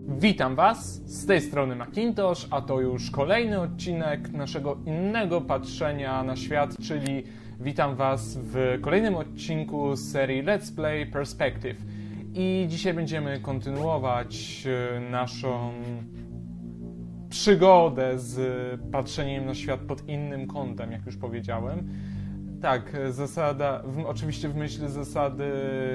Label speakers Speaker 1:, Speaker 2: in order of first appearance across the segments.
Speaker 1: Witam Was, z tej strony Macintosh, a to już kolejny odcinek naszego innego patrzenia na świat, czyli witam Was w kolejnym odcinku z serii Let's Play Perspective. I dzisiaj będziemy kontynuować naszą przygodę z patrzeniem na świat pod innym kątem, jak już powiedziałem. Tak, oczywiście w myśl zasady,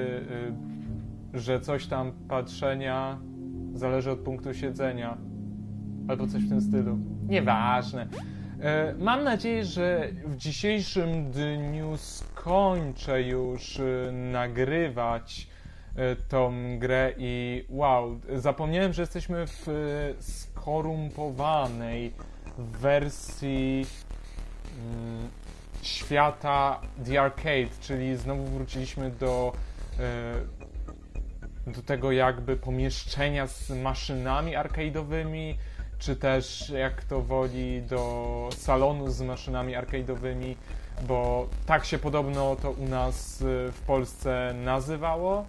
Speaker 1: że coś tam patrzenia zależy od punktu siedzenia, albo coś w tym stylu. Nieważne. Mam nadzieję, że w dzisiejszym dniu skończę już nagrywać tą grę i wow, zapomniałem, że jesteśmy w skorumpowanej wersji świata The Arcade, czyli znowu wróciliśmy do tego jakby pomieszczenia z maszynami arcade'owymi, czy też jak to woli do salonu z maszynami arcade'owymi, bo tak się podobno to u nas w Polsce nazywało,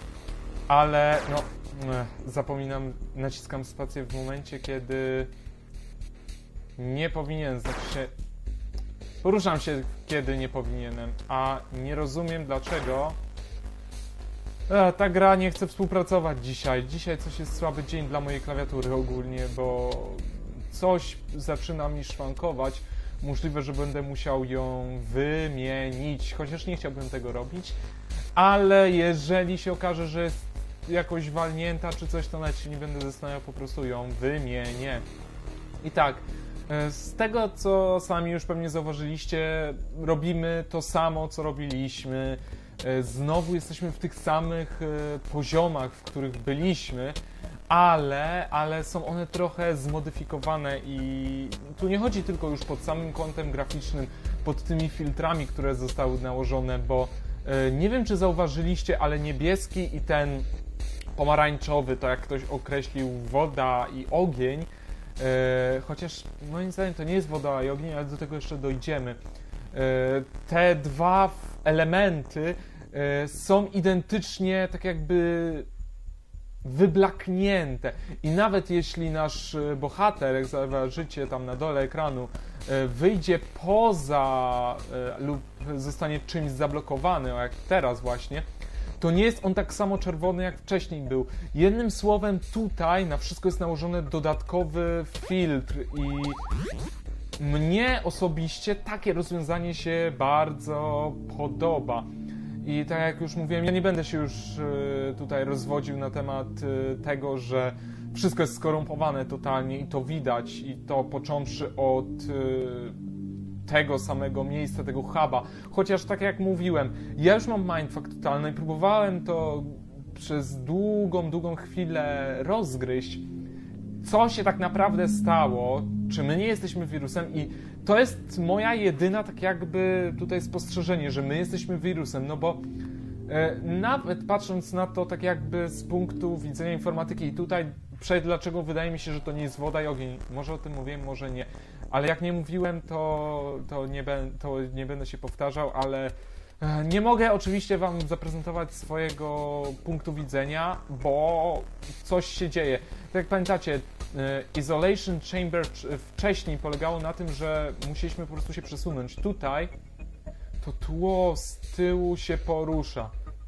Speaker 1: ale no zapominam, naciskam spację w momencie, kiedy nie powinienem, poruszam się, kiedy nie powinienem, a nie rozumiem dlaczego ta gra nie chce współpracować dzisiaj. Dzisiaj coś jest słaby dzień dla mojej klawiatury ogólnie, bo coś zaczyna mi szwankować. Możliwe, że będę musiał ją wymienić, chociaż nie chciałbym tego robić, ale jeżeli się okaże, że jest jakoś walnięta czy coś, to nawet się nie będę zastanawiał, po prostu ją wymienię. I tak, z tego co sami już pewnie zauważyliście, robimy to samo, co robiliśmy. Znowu jesteśmy w tych samych poziomach, w których byliśmy, ale są one trochę zmodyfikowane i tu nie chodzi tylko już pod samym kątem graficznym, pod tymi filtrami, które zostały nałożone, bo nie wiem, czy zauważyliście, ale niebieski i ten pomarańczowy, to jak ktoś określił woda i ogień, chociaż moim zdaniem to nie jest woda i ogień, ale do tego jeszcze dojdziemy. Te dwa elementy są identycznie tak jakby wyblaknięte i nawet jeśli nasz bohater, jak zauważycie tam na dole ekranu, wyjdzie poza lub zostanie czymś zablokowany, jak teraz właśnie, to nie jest on tak samo czerwony, jak wcześniej był. Jednym słowem, tutaj na wszystko jest nałożony dodatkowy filtr i mnie osobiście takie rozwiązanie się bardzo podoba. I tak jak już mówiłem, ja nie będę się już tutaj rozwodził na temat tego, że wszystko jest skorumpowane totalnie i to widać, i to począwszy od tego samego miejsca, tego huba. Chociaż tak jak mówiłem, ja już mam mindfuck totalny i próbowałem to przez długą chwilę rozgryźć, co się tak naprawdę stało, czy my nie jesteśmy wirusem i to jest moja jedyna tak jakby tutaj spostrzeżenie, że my jesteśmy wirusem, no bo nawet patrząc na to tak jakby z punktu widzenia informatyki i tutaj dlaczego wydaje mi się, że to nie jest woda i ogień, może o tym mówiłem, może nie, ale jak nie mówiłem, to nie będę się powtarzał, ale nie mogę oczywiście Wam zaprezentować swojego punktu widzenia, bo coś się dzieje. Tak jak pamiętacie, Isolation Chamber wcześniej polegało na tym, że musieliśmy po prostu się przesunąć. Tutaj to tło z tyłu się porusza.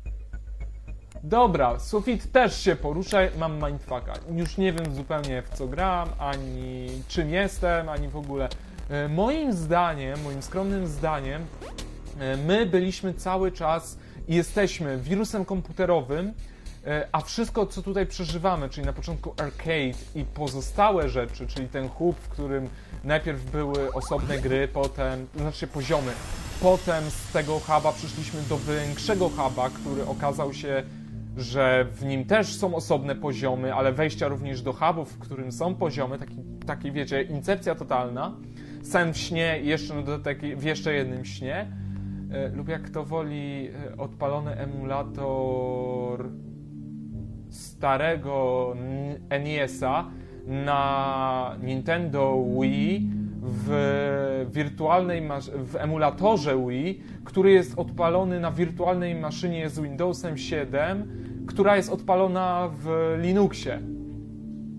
Speaker 1: Dobra, sufit też się porusza, mam mindfucka. Już nie wiem zupełnie w co gram, ani czym jestem, ani w ogóle. Moim zdaniem, moim skromnym zdaniem, my byliśmy cały czas i jesteśmy wirusem komputerowym, a wszystko, co tutaj przeżywamy, czyli na początku arcade i pozostałe rzeczy, czyli ten hub, w którym najpierw były osobne gry, potem, znaczy poziomy, potem z tego huba przyszliśmy do większego huba, który okazał się, że w nim też są osobne poziomy, ale wejścia również do hubów, w którym są poziomy, taki wiecie, incepcja totalna, sen w śnie i jeszcze na dodatek w jeszcze jednym śnie, lub jak to woli odpalony emulator starego NES-a na Nintendo Wii w emulatorze Wii, który jest odpalony na wirtualnej maszynie z Windowsem 7, która jest odpalona w Linuxie.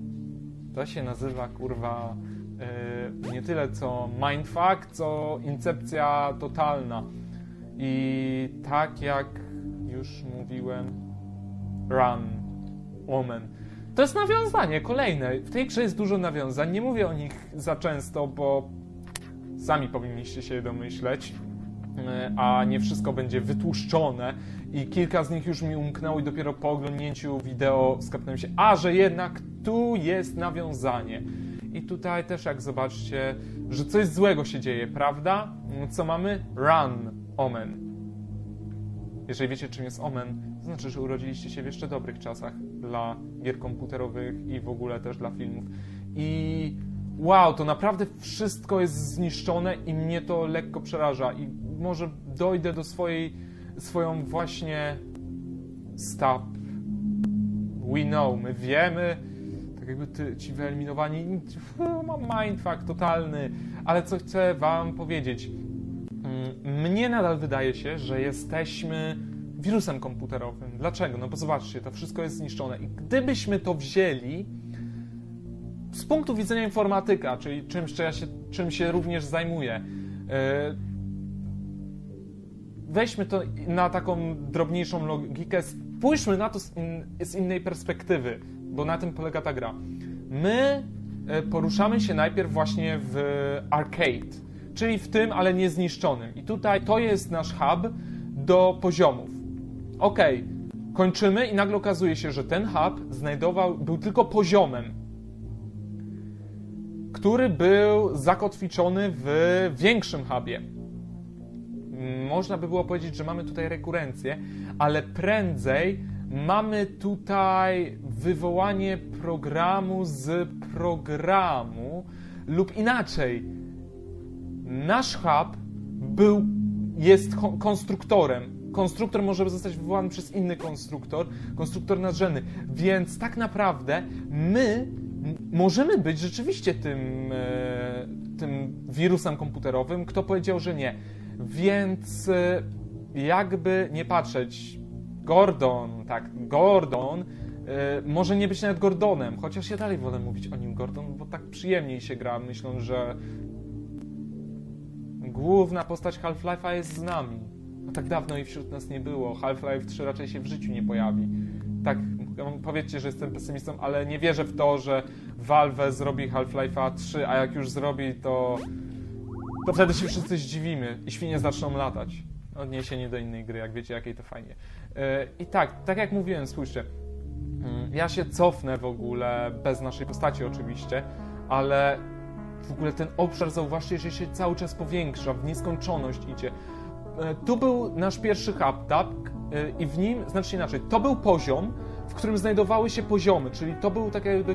Speaker 1: To się nazywa, kurwa, nie tyle co mindfuck, co incepcja totalna. I tak jak już mówiłem, Run, Omen. To jest nawiązanie kolejne. W tej grze jest dużo nawiązań. Nie mówię o nich za często, bo sami powinniście się domyśleć, a nie wszystko będzie wytłuszczone i kilka z nich już mi umknęło i dopiero po oglądnięciu wideo skapnąłem się, że jednak tu jest nawiązanie. I tutaj też jak zobaczcie, że coś złego się dzieje, prawda? Co mamy? Run, Omen. Jeżeli wiecie, czym jest Omen, to znaczy, że urodziliście się w jeszcze dobrych czasach dla gier komputerowych i w ogóle też dla filmów. I wow, to naprawdę wszystko jest zniszczone i mnie to lekko przeraża. I może dojdę do swoją właśnie stop. We know, my wiemy, tak jakby ci wyeliminowani, mam mindfuck totalny, ale co chcę wam powiedzieć. Mnie nadal wydaje się, że jesteśmy wirusem komputerowym. Dlaczego? No bo zobaczcie, to wszystko jest zniszczone. I gdybyśmy to wzięli z punktu widzenia informatyka, czyli czym się również zajmuję, weźmy to na taką drobniejszą logikę, spójrzmy na to z innej perspektywy, bo na tym polega ta gra. My poruszamy się najpierw właśnie w arcade, czyli w tym, ale nie zniszczonym. I tutaj to jest nasz hub do poziomów. Okej, kończymy i nagle okazuje się, że ten hub był tylko poziomem, który był zakotwiczony w większym hubie. Można by było powiedzieć, że mamy tutaj rekurencję, ale prędzej mamy tutaj wywołanie programu z programu lub inaczej. Nasz hub jest konstruktorem. Konstruktor może zostać wywołany przez inny konstruktor nadrzędny. Więc tak naprawdę my możemy być rzeczywiście tym wirusem komputerowym. Kto powiedział, że nie? Więc jakby nie patrzeć, Gordon może nie być nawet Gordonem, chociaż ja dalej wolę mówić o nim Gordon, bo tak przyjemniej się gra, myśląc, że główna postać Half-Life'a jest z nami. No tak dawno i wśród nas nie było. Half-Life 3 raczej się w życiu nie pojawi. Tak, powiedzcie, że jestem pesymistą, ale nie wierzę w to, że Valve zrobi Half-Life'a 3, a jak już zrobi, to wtedy się wszyscy zdziwimy i świnie zaczną latać. Odniesienie do innej gry, jak wiecie, jakiej to fajnie. I tak jak mówiłem, spójrzcie, ja się cofnę w ogóle, bez naszej postaci oczywiście, ale w ogóle ten obszar, zauważcie, że się cały czas powiększa, w nieskończoność idzie. Tu był nasz pierwszy hub, tak? I w nim, znacznie inaczej, to był poziom, w którym znajdowały się poziomy, czyli to był tak jakby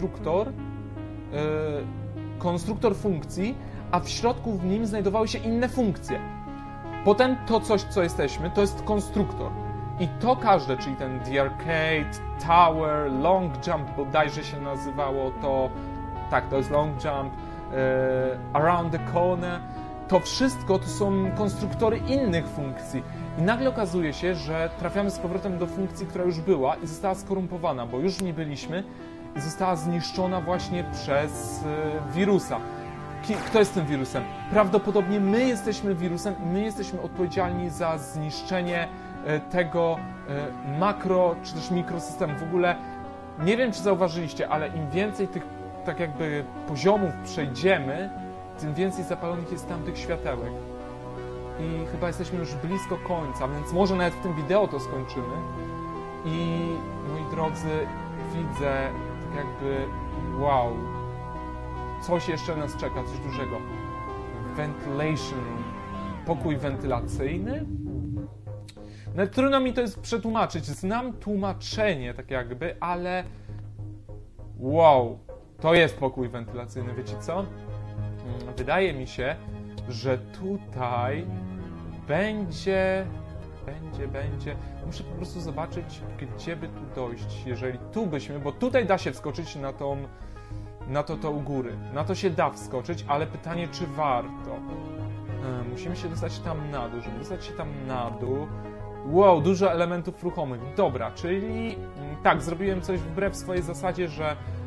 Speaker 1: konstruktor funkcji, a w środku w nim znajdowały się inne funkcje. Potem to coś, co jesteśmy, to jest konstruktor. I to każde, czyli ten The Arcade, Tower, Long Jump, bodajże się nazywało to, tak, to jest Long Jump, Around the Corner, to wszystko to są konstruktory innych funkcji. I nagle okazuje się, że trafiamy z powrotem do funkcji, która już była i została skorumpowana, bo już nie byliśmy i została zniszczona właśnie przez wirusa. Kto jest tym wirusem? Prawdopodobnie my jesteśmy wirusem i my jesteśmy odpowiedzialni za zniszczenie tego makro czy też mikrosystemu. W ogóle nie wiem, czy zauważyliście, ale im więcej tych tak jakby poziomów przejdziemy, tym więcej zapalonych jest tam tych światełek. I chyba jesteśmy już blisko końca, więc może nawet w tym wideo to skończymy. I moi drodzy, widzę tak jakby wow, coś jeszcze nas czeka, coś dużego. Ventilation room. Pokój wentylacyjny? No, trudno mi to jest przetłumaczyć. Znam tłumaczenie tak jakby, ale wow, to jest pokój wentylacyjny, wiecie co? Wydaje mi się, że tutaj będzie. Muszę po prostu zobaczyć, gdzie by tu dojść, jeżeli tu byśmy, bo tutaj da się wskoczyć na to u góry. Na to się da wskoczyć, ale pytanie, czy warto. Musimy się dostać tam na dół. Żeby dostać się tam na dół... Wow, dużo elementów ruchomych. Dobra, czyli tak, zrobiłem coś wbrew swojej zasadzie, że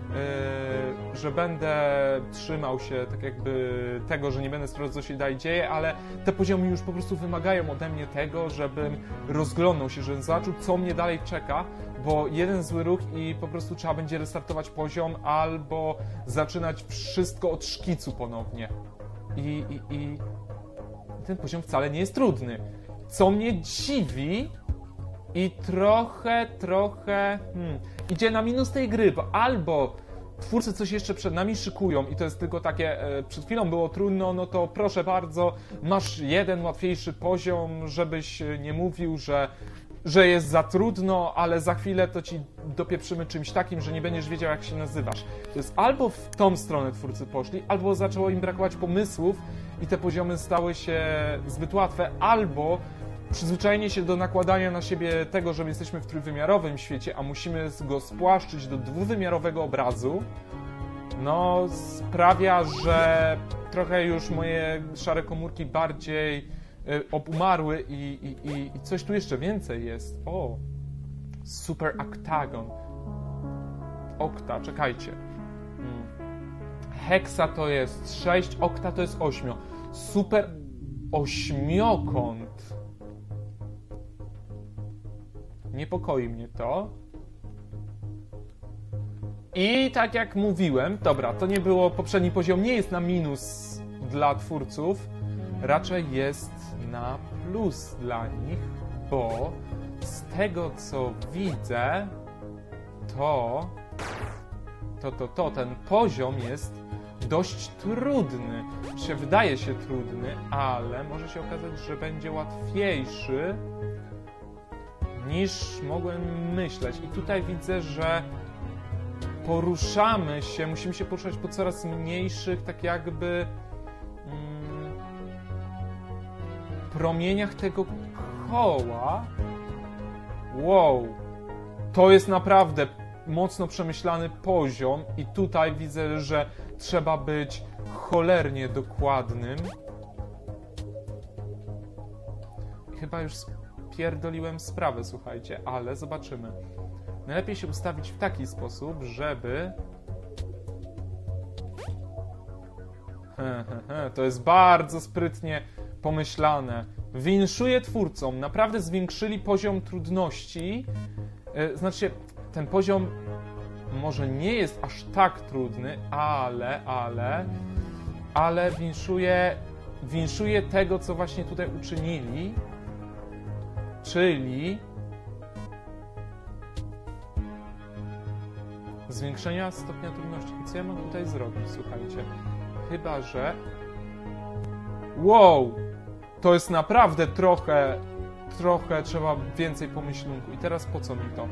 Speaker 1: że będę trzymał się tak jakby tego, że nie będę sprawdzał, co się dalej dzieje, ale te poziomy już po prostu wymagają ode mnie tego, żebym rozglądał się, żebym zobaczył, co mnie dalej czeka, bo jeden zły ruch i po prostu trzeba będzie restartować poziom albo zaczynać wszystko od szkicu ponownie. I ten poziom wcale nie jest trudny. Co mnie dziwi i trochę idzie na minus tej gry, bo albo twórcy coś jeszcze przed nami szykują i to jest tylko takie, przed chwilą było trudno, no to proszę bardzo, masz jeden łatwiejszy poziom, żebyś nie mówił, że jest za trudno, ale za chwilę to ci dopieprzymy czymś takim, że nie będziesz wiedział, jak się nazywasz. To jest albo w tą stronę twórcy poszli, albo zaczęło im brakować pomysłów i te poziomy stały się zbyt łatwe, albo przyzwyczajenie się do nakładania na siebie tego, że my jesteśmy w trójwymiarowym świecie, a musimy go spłaszczyć do dwuwymiarowego obrazu, no sprawia, że trochę już moje szare komórki bardziej obumarły i coś tu jeszcze więcej jest. O, Super Octagon. Okta, czekajcie. Hexa to jest 6, okta to jest 8. Super ośmiokąt. Niepokoi mnie to. I tak jak mówiłem, dobra, to nie było, poprzedni poziom nie jest na minus dla twórców, raczej jest na plus dla nich, bo z tego co widzę, ten poziom jest dość trudny. Wydaje się trudny, ale może się okazać, że będzie łatwiejszy niż mogłem myśleć. I tutaj widzę, że poruszamy się, musimy się poruszać po coraz mniejszych, tak jakby promieniach tego koła. Wow, to jest naprawdę mocno przemyślany poziom i tutaj widzę, że trzeba być cholernie dokładnym. Chyba już spierdoliłem sprawę, słuchajcie, ale zobaczymy. Najlepiej się ustawić w taki sposób, żeby... To jest bardzo sprytnie pomyślane. Winszuję twórcom. Naprawdę zwiększyli poziom trudności. Znaczy, ten poziom może nie jest aż tak trudny, ale winszuję tego, co właśnie tutaj uczynili. Czyli zwiększenia stopnia trudności. I co ja mam tutaj zrobić, słuchajcie? Chyba że... Wow! To jest naprawdę trochę trzeba więcej pomyślunku. I teraz po co mi to?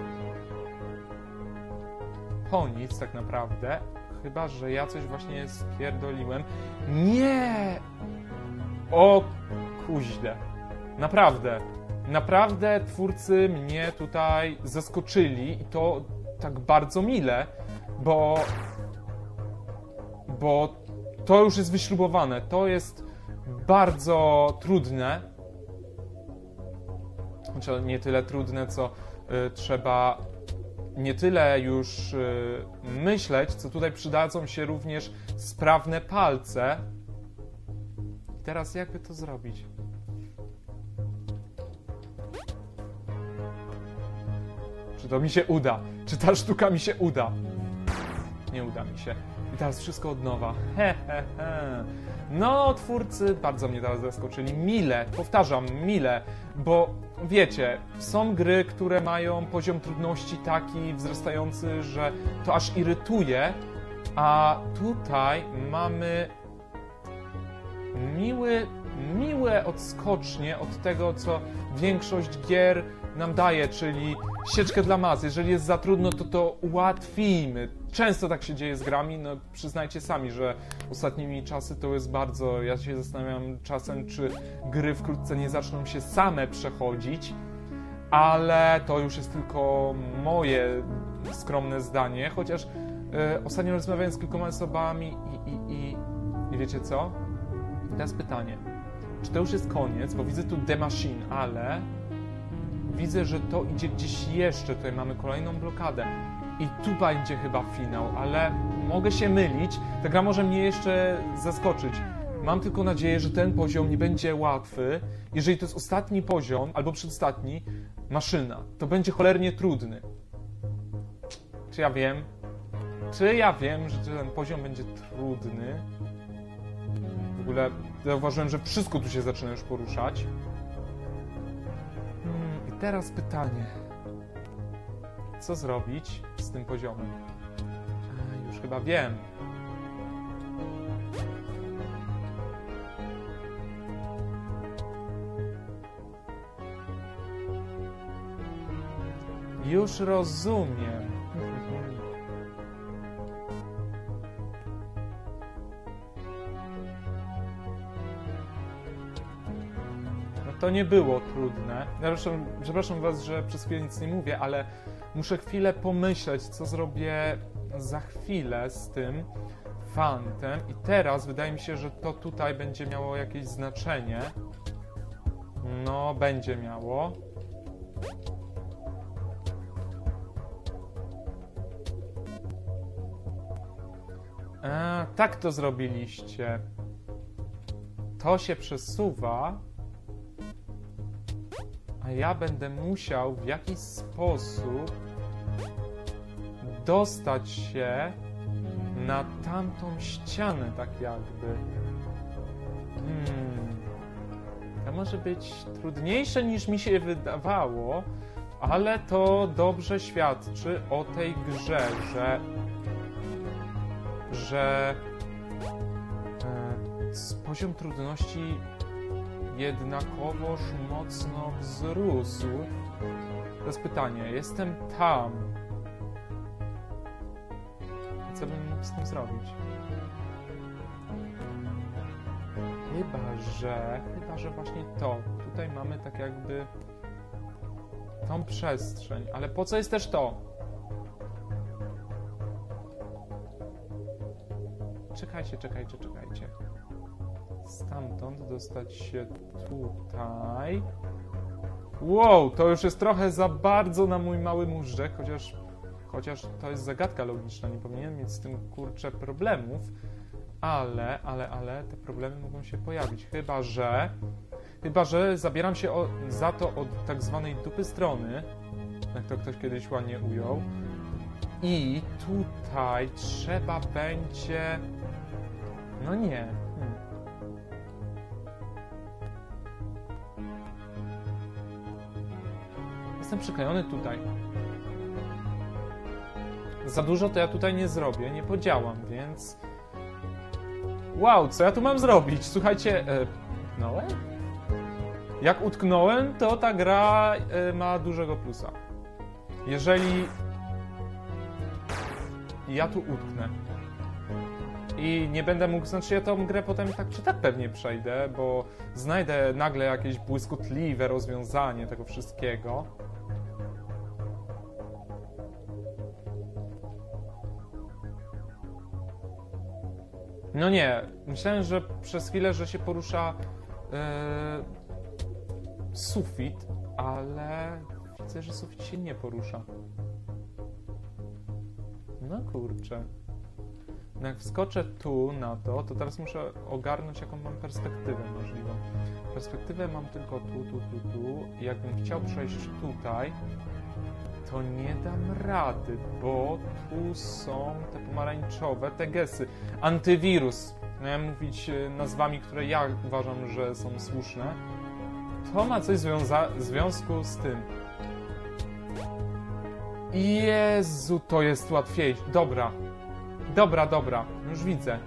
Speaker 1: Po nic tak naprawdę. Chyba że ja coś właśnie spierdoliłem. Nie! O kuźle. Naprawdę twórcy mnie tutaj zaskoczyli i to tak bardzo mile, bo to już jest wyśrubowane, to jest bardzo trudne, znaczy nie tyle trudne, co trzeba nie tyle już myśleć, co tutaj przydadzą się również sprawne palce. I teraz jakby to zrobić? Czy to mi się uda? Czy ta sztuka mi się uda? Nie uda mi się. I teraz wszystko od nowa. No, twórcy bardzo mnie teraz zaskoczyli. Mile, powtarzam, mile, bo wiecie, są gry, które mają poziom trudności taki wzrastający, że to aż irytuje, a tutaj mamy miłe odskocznie od tego, co większość gier nam daje, czyli sieczkę dla mas. Jeżeli jest za trudno, to ułatwimy. Często tak się dzieje z grami, no przyznajcie sami, że ostatnimi czasy to jest bardzo... Ja się zastanawiam czasem, czy gry wkrótce nie zaczną się same przechodzić, ale to już jest tylko moje skromne zdanie, chociaż ostatnio rozmawiałem z kilkoma osobami i wiecie co? Teraz pytanie, czy to już jest koniec, bo widzę tu The Machine, ale widzę, że to idzie gdzieś jeszcze, tutaj mamy kolejną blokadę. I tu będzie chyba finał, ale mogę się mylić. Ta gra może mnie jeszcze zaskoczyć. Mam tylko nadzieję, że ten poziom nie będzie łatwy. Jeżeli to jest ostatni poziom, albo przedostatni, maszyna, to będzie cholernie trudny. Czy ja wiem? Czy ja wiem, że ten poziom będzie trudny? W ogóle zauważyłem, że wszystko tu się zaczyna już poruszać. I teraz pytanie. Co zrobić z tym poziomem? Już chyba wiem. Już rozumiem. No to nie było trudne. Przepraszam was, że przez chwilę nic nie mówię, ale muszę chwilę pomyśleć, co zrobię za chwilę z tym fantem. I teraz wydaje mi się, że to tutaj będzie miało jakieś znaczenie. No, będzie miało. Tak to zrobiliście. To się przesuwa, a ja będę musiał w jakiś sposób dostać się na tamtą ścianę, tak jakby. To może być trudniejsze niż mi się wydawało, ale to dobrze świadczy o tej grze, że poziom trudności jednakowoż mocno wzrósł. To jest pytanie. Jestem tam. Co bym mógł z tym zrobić? Chyba, że właśnie to. Tutaj mamy tak jakby tą przestrzeń. Ale po co jest też to? Czekajcie. Stamtąd dostać się tutaj. Wow, to już jest trochę za bardzo na mój mały móżdżek, chociaż to jest zagadka logiczna, nie powinienem mieć z tym, kurczę, problemów, ale te problemy mogą się pojawić, chyba że zabieram się za to od tak zwanej dupy strony, jak to ktoś kiedyś ładnie ujął, i tutaj trzeba będzie... No nie. Jestem przyklejony tutaj. Za dużo to ja tutaj nie zrobię, nie podziałam, więc... Wow, co ja tu mam zrobić? Słuchajcie, utknąłem? Jak utknąłem, to ta gra ma dużego plusa. Jeżeli ja tu utknę i nie będę mógł, znaczy ja tą grę potem tak czy tak pewnie przejdę, bo znajdę nagle jakieś błyskotliwe rozwiązanie tego wszystkiego. No nie, myślałem, że przez chwilę, że się porusza sufit, ale widzę, że sufit się nie porusza. No kurczę. No jak wskoczę tu na to, to teraz muszę ogarnąć, jaką mam perspektywę możliwą. Perspektywę mam tylko tu. I jakbym chciał przejść tutaj, to nie dam rady, bo tu są te pomarańczowe tegesy. Antywirus. Miałem mówić nazwami, które ja uważam, że są słuszne. To ma coś w związku z tym. Jezu, to jest łatwiejsze. Dobra. Już widzę.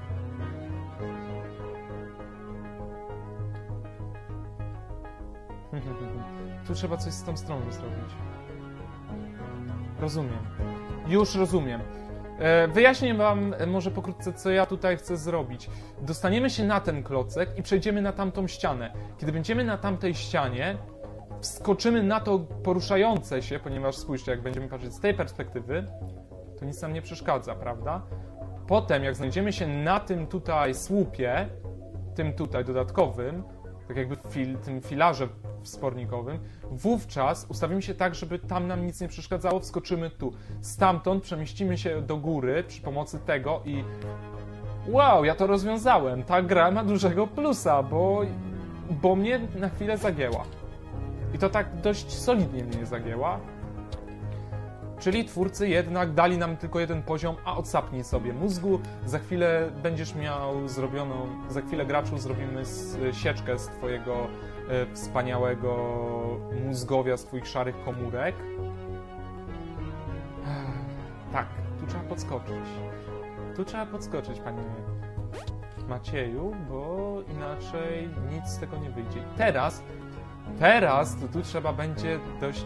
Speaker 1: Tu trzeba coś z tą stroną zrobić. Rozumiem. Już rozumiem. Wyjaśnię wam może pokrótce, co ja tutaj chcę zrobić. Dostaniemy się na ten klocek i przejdziemy na tamtą ścianę. Kiedy będziemy na tamtej ścianie, wskoczymy na to poruszające się, ponieważ spójrzcie, jak będziemy patrzeć z tej perspektywy, to nic nam nie przeszkadza, prawda? Potem, jak znajdziemy się na tym tutaj słupie, tym tutaj dodatkowym, tak jakby tym filarze wspornikowym, wówczas ustawimy się tak, żeby tam nam nic nie przeszkadzało, wskoczymy tu. Stamtąd przemieścimy się do góry przy pomocy tego i wow, ja to rozwiązałem. Ta gra ma dużego plusa, bo mnie na chwilę zagięła. I to tak dość solidnie mnie zagięła. Czyli twórcy jednak dali nam tylko jeden poziom, a odsapnij sobie mózgu. Za chwilę będziesz miał zrobioną, za chwilę graczu zrobimy sieczkę z twojego wspaniałego mózgowia, z twoich szarych komórek. Tak, tu trzeba podskoczyć. Tu trzeba podskoczyć, panie Macieju, bo inaczej nic z tego nie wyjdzie. Teraz to tu trzeba będzie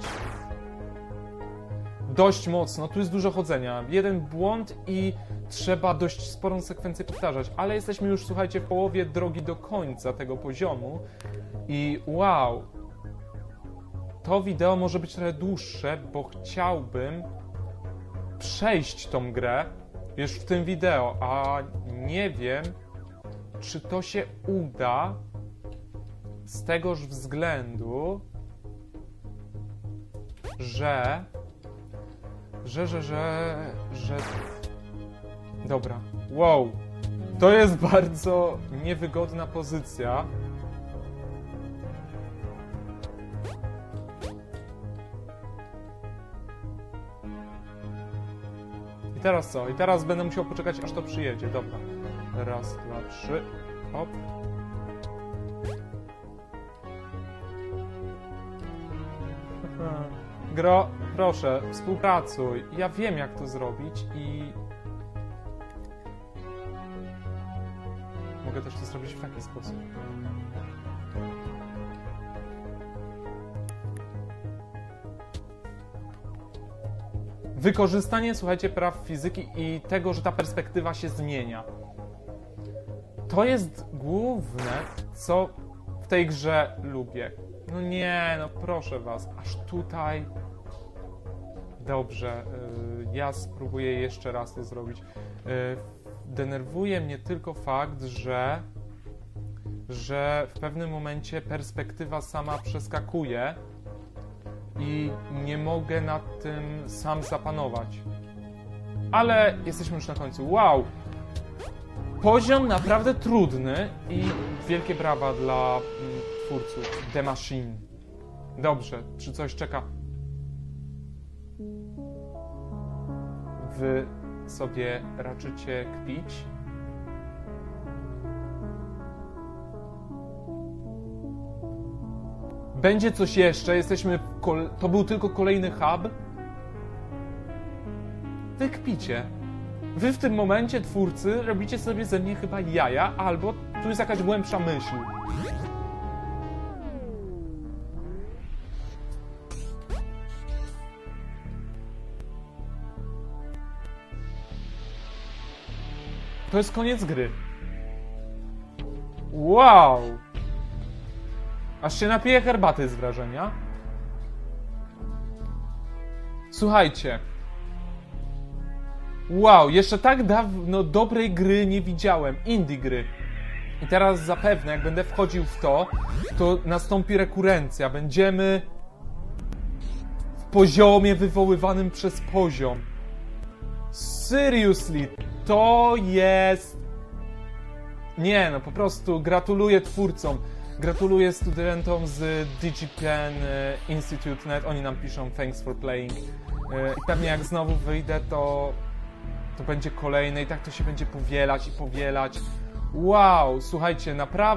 Speaker 1: dość mocno, tu jest dużo chodzenia. Jeden błąd i trzeba dość sporą sekwencję powtarzać, ale jesteśmy już, słuchajcie, w połowie drogi do końca tego poziomu i wow, to wideo może być trochę dłuższe, bo chciałbym przejść tą grę już w tym wideo, a nie wiem, czy to się uda z tegoż względu, że... Dobra. Wow. To jest bardzo niewygodna pozycja. I teraz co? I teraz będę musiał poczekać, aż to przyjedzie. Dobra. Raz, dwa, trzy. Hop. Gro, proszę, współpracuj. Ja wiem, jak to zrobić i... Mogę też to zrobić w taki sposób. Wykorzystanie, słuchajcie, praw fizyki i tego, że ta perspektywa się zmienia. To jest główne, co w tej grze lubię. No nie, no proszę was, aż tutaj... Dobrze, ja spróbuję jeszcze raz to zrobić. Denerwuje mnie tylko fakt, że w pewnym momencie perspektywa sama przeskakuje i nie mogę nad tym sam zapanować. Ale jesteśmy już na końcu. Wow! Poziom naprawdę trudny i wielkie brawa dla twórców The Machine. Dobrze, czy coś czeka? Wy sobie raczycie kpić? Będzie coś jeszcze? Jesteśmy to był tylko kolejny hub? Wy kpicie. Wy w tym momencie, twórcy, robicie sobie ze mnie chyba jaja, albo tu jest jakaś głębsza myśl. To jest koniec gry. Wow! Aż się napiję herbaty z wrażenia. Słuchajcie. Wow, jeszcze tak dawno dobrej gry nie widziałem. Indie gry. I teraz zapewne, jak będę wchodził w to nastąpi rekurencja. Będziemy w poziomie wywoływanym przez poziom. Seriously, to jest... Nie, no po prostu gratuluję twórcom. Gratuluję studentom z DigiPen Institute.net. Oni nam piszą thanks for playing. I pewnie jak znowu wyjdę, to będzie kolejne i tak to się będzie powielać i powielać. Wow, słuchajcie,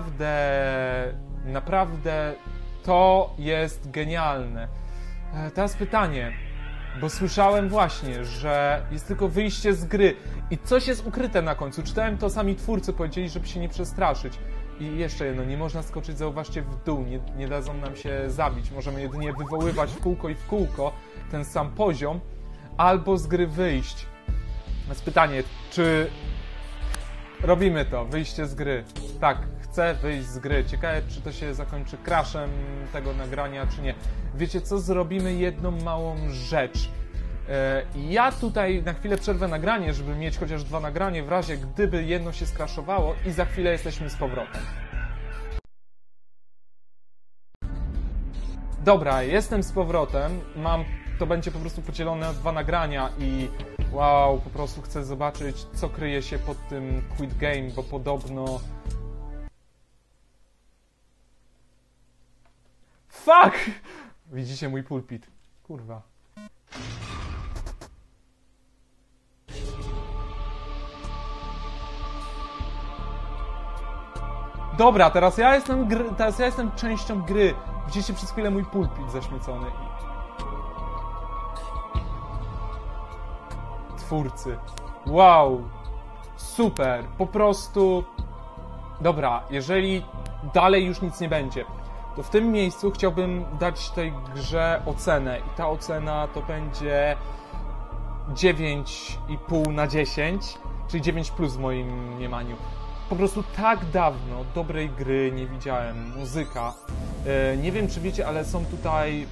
Speaker 1: naprawdę to jest genialne. Teraz pytanie, bo słyszałem właśnie, że jest tylko wyjście z gry i coś jest ukryte na końcu. Czytałem to, sami twórcy powiedzieli, żeby się nie przestraszyć. I jeszcze jedno, nie można skoczyć, zauważcie, w dół, nie dadzą nam się zabić. Możemy jedynie wywoływać w kółko i w kółko ten sam poziom, albo z gry wyjść. Więc pytanie, czy robimy to, wyjście z gry? Tak, chcę wyjść z gry. Ciekawe, czy to się zakończy crashem tego nagrania, czy nie. Wiecie co, zrobimy jedną małą rzecz. Ja tutaj na chwilę przerwę nagranie, żeby mieć chociaż 2 nagrania w razie, gdyby jedno się skraszowało i za chwilę jesteśmy z powrotem. Dobra, jestem z powrotem. To będzie po prostu podzielone na 2 nagrania i wow, po prostu chcę zobaczyć, co kryje się pod tym Quit Game, bo podobno... Fuck! Widzicie mój pulpit. Kurwa. Dobra, teraz ja jestem częścią gry. Widzicie przez chwilę mój pulpit zaśmiecony. Twórcy. Wow. Super. Po prostu... Dobra, jeżeli dalej już nic nie będzie, to w tym miejscu chciałbym dać tej grze ocenę. I ta ocena to będzie 9,5 na 10, czyli 9+ w moim mniemaniu. Po prostu tak dawno dobrej gry nie widziałem. Muzyka. Nie wiem, czy wiecie, ale są tutaj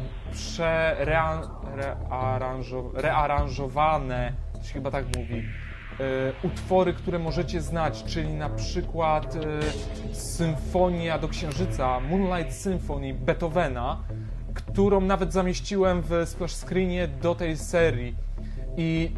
Speaker 1: rearanżowane, się chyba tak mówi, utwory, które możecie znać, czyli na przykład Symfonia do Księżyca, Moonlight Symphony Beethovena, którą nawet zamieściłem w splash screenie do tej serii. I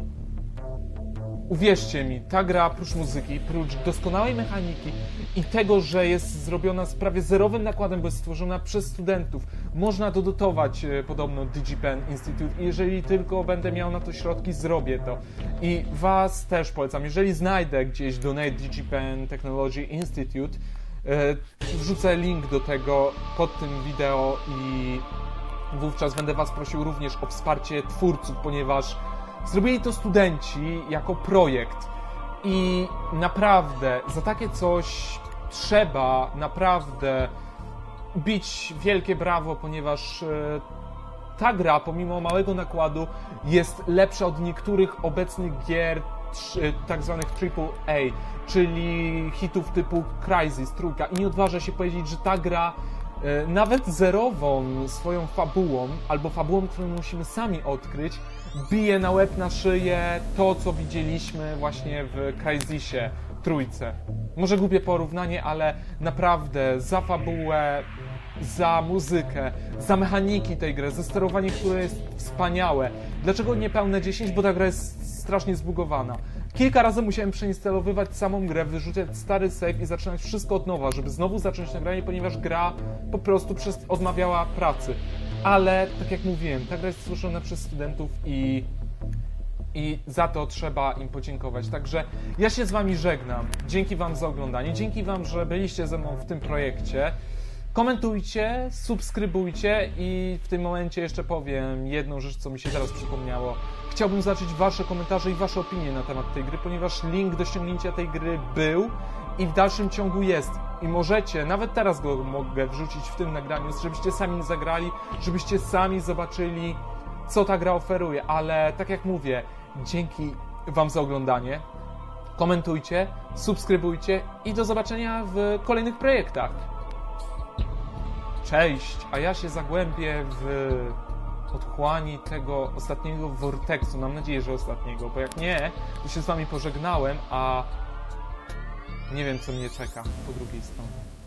Speaker 1: uwierzcie mi, ta gra prócz muzyki, prócz doskonałej mechaniki i tego, że jest zrobiona z prawie zerowym nakładem, bo jest stworzona przez studentów, można dodotować podobno DigiPen Institute i jeżeli tylko będę miał na to środki, zrobię to. I was też polecam, jeżeli znajdę gdzieś Donate DigiPen Technology Institute, wrzucę link do tego pod tym wideo i wówczas będę was prosił również o wsparcie twórców, ponieważ zrobili to studenci jako projekt i naprawdę za takie coś trzeba naprawdę bić wielkie brawo, ponieważ ta gra pomimo małego nakładu jest lepsza od niektórych obecnych gier tak zwanych AAA, czyli hitów typu Crysis, Trójka i nie odważę się powiedzieć, że ta gra nawet zerową swoją fabułą, albo fabułą, którą musimy sami odkryć, bije na łeb, na szyję to, co widzieliśmy właśnie w Crysisie Trójce. Może głupie porównanie, ale naprawdę za fabułę, za muzykę, za mechaniki tej gry, za sterowanie, które jest wspaniałe. Dlaczego nie pełne 10? Bo ta gra jest strasznie zbugowana. Kilka razy musiałem przeinstalowywać samą grę, wyrzucać stary save i zaczynać wszystko od nowa, żeby znowu zacząć nagranie, ponieważ gra po prostu odmawiała pracy. Ale, tak jak mówiłem, ta gra jest stworzona przez studentów i za to trzeba im podziękować. Także ja się z wami żegnam. Dzięki wam za oglądanie, dzięki wam, że byliście ze mną w tym projekcie. Komentujcie, subskrybujcie i w tym momencie jeszcze powiem jedną rzecz, co mi się teraz przypomniało. Chciałbym zobaczyć wasze komentarze i wasze opinie na temat tej gry, ponieważ link do ściągnięcia tej gry był i w dalszym ciągu jest. I możecie, nawet teraz go mogę wrzucić w tym nagraniu, żebyście sami zagrali, żebyście sami zobaczyli, co ta gra oferuje. Ale tak jak mówię, dzięki wam za oglądanie. Komentujcie, subskrybujcie i do zobaczenia w kolejnych projektach. Cześć, a ja się zagłębię w otchłani tego ostatniego vortexu. Mam nadzieję, że ostatniego, bo jak nie, to się z wami pożegnałem, a nie wiem, co mnie czeka po drugiej stronie.